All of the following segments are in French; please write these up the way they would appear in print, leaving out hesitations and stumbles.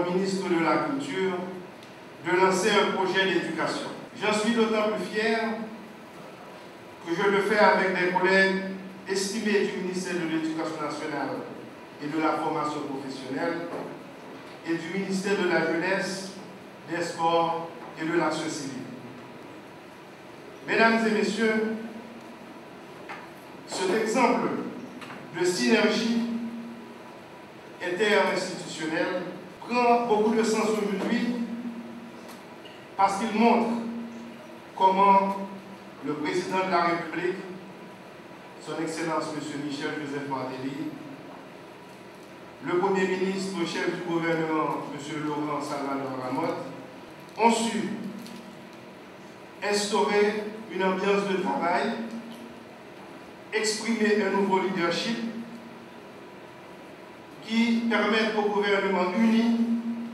comme ministre de la Culture, de lancer un projet d'éducation. J'en suis d'autant plus fier que je le fais avec des collègues estimés du ministère de l'Éducation nationale et de la formation professionnelle et du ministère de la Jeunesse, des Sports et de l'Action civile. Mesdames et messieurs, cet exemple de synergie interinstitutionnelle prend beaucoup de sens aujourd'hui parce qu'il montre comment le président de la République, son Excellence M. Michel Joseph Martelly, le Premier ministre, le chef du gouvernement, M. Laurent Salvador Lamotte, ont su instaurer une ambiance de travail, exprimer un nouveau leadership qui permette au gouvernement uni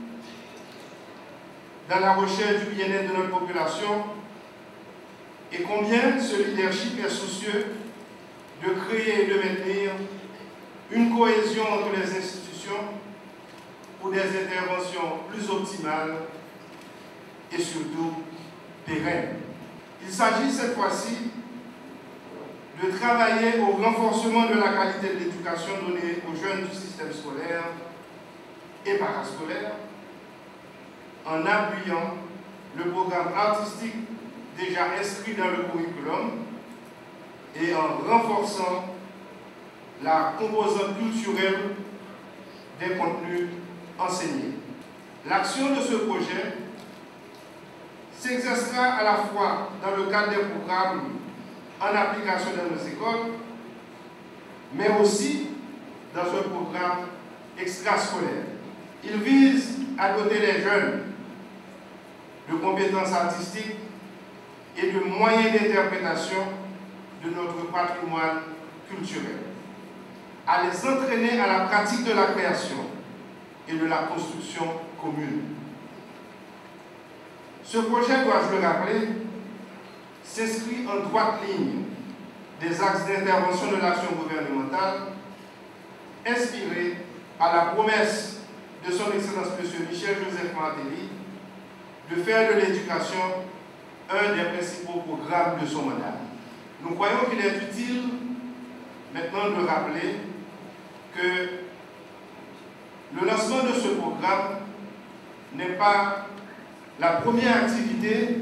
dans la recherche du bien-être de notre population et combien ce leadership est soucieux de créer et de maintenir une cohésion entre les institutions pour des interventions plus optimales et surtout pérennes. Il s'agit cette fois-ci de travailler au renforcement de la qualité de l'éducation donnée aux jeunes du système scolaire et parascolaire en appuyant le programme artistique déjà inscrit dans le curriculum et en renforçant la composante culturelle des contenus enseignés. L'action de ce projet s'exercera à la fois dans le cadre des programmes en application dans nos écoles, mais aussi dans un programme extrascolaire. Il vise à doter les jeunes de compétences artistiques et de moyens d'interprétation de notre patrimoine culturel, à les entraîner à la pratique de la création et de la construction commune. Ce projet, dois-je le rappeler, s'inscrit en droite ligne des axes d'intervention de l'action gouvernementale inspirés par la promesse de son Excellence M. Michel Joseph Martelly de faire de l'éducation un des principaux programmes de son mandat. Nous croyons qu'il est utile maintenant de rappeler que le lancement de ce programme n'est pas la première activité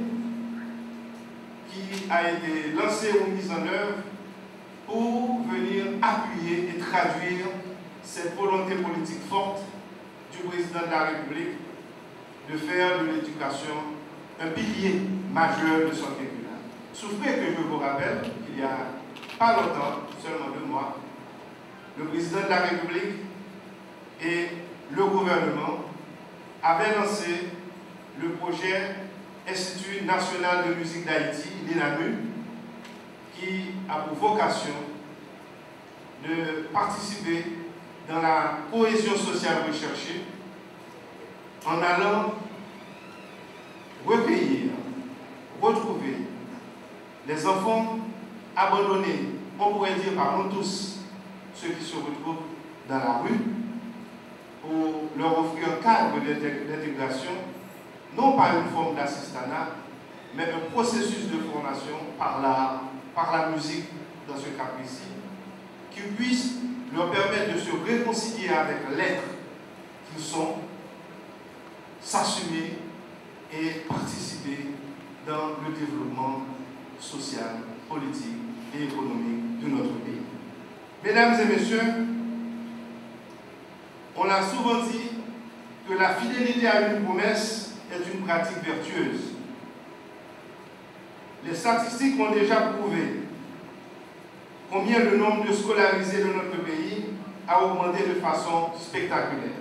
qui a été lancée ou mise en œuvre pour venir appuyer et traduire cette volonté politique forte du président de la République de faire de l'éducation un pilier majeur de son quinquennat. Souffrez que je vous rappelle qu'il n'y a pas longtemps, seulement 2 mois, le président de la République et le gouvernement avaient lancé le projet Institut national de musique d'Haïti, l'INAMU, qui a pour vocation de participer dans la cohésion sociale recherchée en allant recueillir, retrouver les enfants abandonnés, on pourrait dire par nous tous, ceux qui se retrouvent dans la rue, pour leur offrir un cadre d'intégration, non pas une forme d'assistanat, mais un processus de formation par l'art, par la musique, dans ce cas précis, qui puisse leur permettre de se réconcilier avec l'être qu'ils sont, s'assumer et participer dans le développement social, politique et économique de notre pays. Mesdames et messieurs, on a souvent dit que la fidélité à une promesse est une pratique vertueuse. Les statistiques ont déjà prouvé combien le nombre de scolarisés de notre pays a augmenté de façon spectaculaire.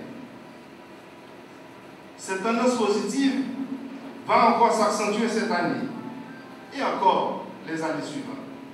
Cette tendance positive va encore s'accentuer cette année et encore les années suivantes.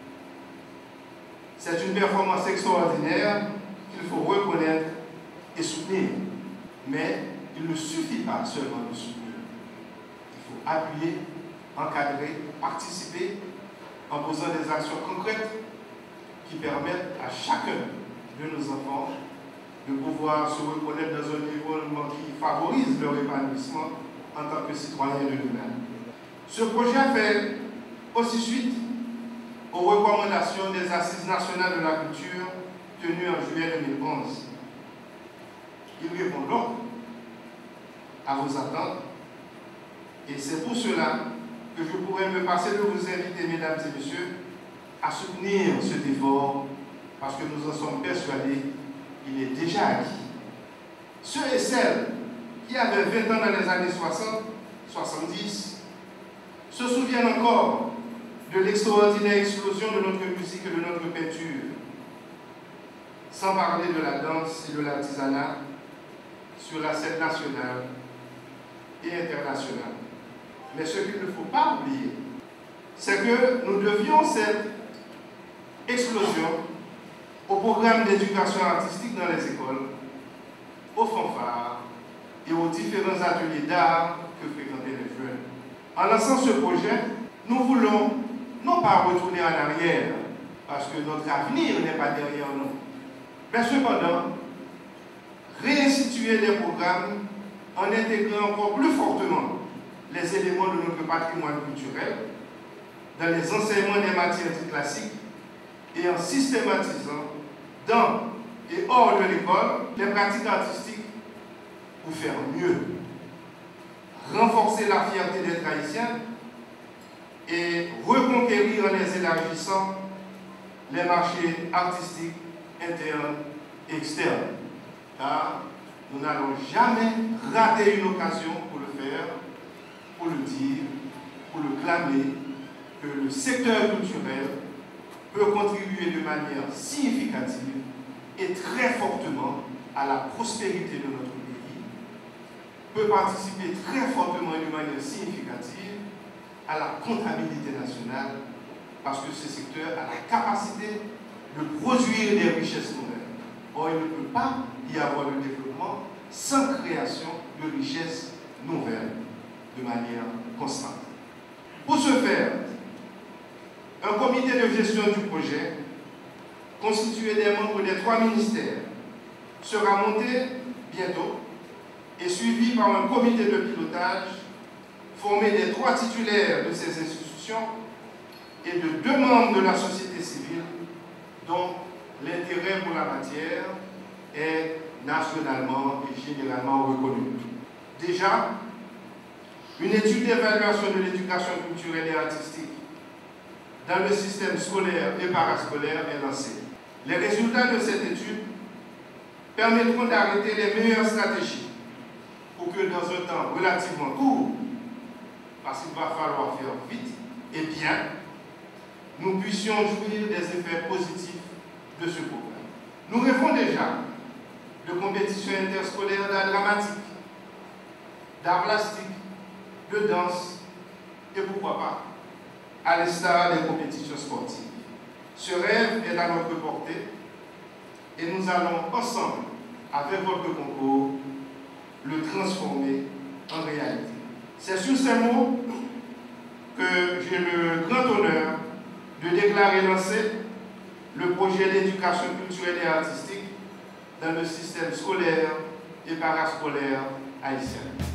C'est une performance extraordinaire qu'il faut reconnaître et soutenir. Mais il ne suffit pas seulement de soutenir. Il faut appuyer, encadrer, participer en posant des actions concrètes qui permettent à chacun de nos enfants de pouvoir se reconnaître dans un environnement qui favorise leur épanouissement en tant que citoyens de demain. Ce projet fait aussi suite aux recommandations des Assises nationales de la culture tenues en juillet 2011. Il répond donc à vos attentes et c'est pour cela que je pourrais me passer de vous inviter, mesdames et messieurs, à soutenir cet effort parce que nous en sommes persuadés qu'il est déjà acquis. Ceux et celles qui avaient 20 ans dans les années 60, 70, se souviennent encore de l'extraordinaire explosion de notre musique et de notre peinture, sans parler de la danse et de l'artisanat sur la scène nationale et internationale. Mais ce qu'il ne faut pas oublier, c'est que nous devions cette explosion au programme d'éducation artistique dans les écoles, aux fanfares et aux différents ateliers d'art que fréquentaient les jeunes. En lançant ce projet, nous voulons non pas retourner en arrière, parce que notre avenir n'est pas derrière nous, mais cependant, réinstituer les programmes en intégrant encore plus fortement les éléments de notre patrimoine culturel dans les enseignements des matières dites classiques et en systématisant dans et hors de l'école les pratiques artistiques pour faire mieux, renforcer la fierté des Haïtiens et reconquérir en les élargissant les marchés artistiques internes et externes. Car nous n'allons jamais rater une occasion pour le faire, pour le dire, pour le clamer, que le secteur culturel peut contribuer de manière significative et très fortement à la prospérité de notre pays, peut participer très fortement et de manière significative à la comptabilité nationale, parce que ce secteur a la capacité de produire des richesses nouvelles. Or, il ne peut pas y avoir de développement sans création de richesses nouvelles de manière constante. Pour ce faire, un comité de gestion du projet, constitué des membres des 3 ministères, sera monté bientôt et suivi par un comité de pilotage formé des 3 titulaires de ces institutions et de 2 membres de la société civile dont l'intérêt pour la matière est nationalement et généralement reconnu. Déjà, une étude d'évaluation de l'éducation culturelle et artistique dans le système scolaire et parascolaire est lancée. Les résultats de cette étude permettront d'arrêter les meilleures stratégies pour que dans un temps relativement court, parce qu'il va falloir faire vite et bien, nous puissions jouir des effets positifs de ce programme. Nous rêvons déjà de compétitions interscolaires d'art dramatique, d'art plastique, de danse et pourquoi pas, à l'instar des compétitions sportives. Ce rêve est à notre portée et nous allons ensemble, avec votre concours, le transformer en réalité. C'est sur ces mots que j'ai le grand honneur de déclarer lancer le projet d'éducation culturelle et artistique dans le système scolaire et parascolaire haïtien.